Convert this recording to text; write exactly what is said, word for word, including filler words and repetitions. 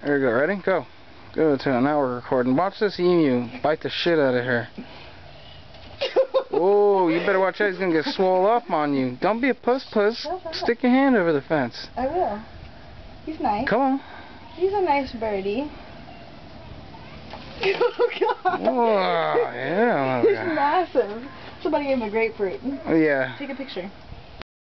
There you go. Ready? Go. Go to it. Now we're recording. Watch this emu bite the shit out of her. Oh, you better watch out. He's going to get swole up on you. Don't be a puss puss. Stick your hand over the fence. I will. He's nice. Come on. He's a nice birdie. Oh, God. Whoa, yeah. He's massive. Somebody gave him a grapefruit. Oh, yeah. Take a picture.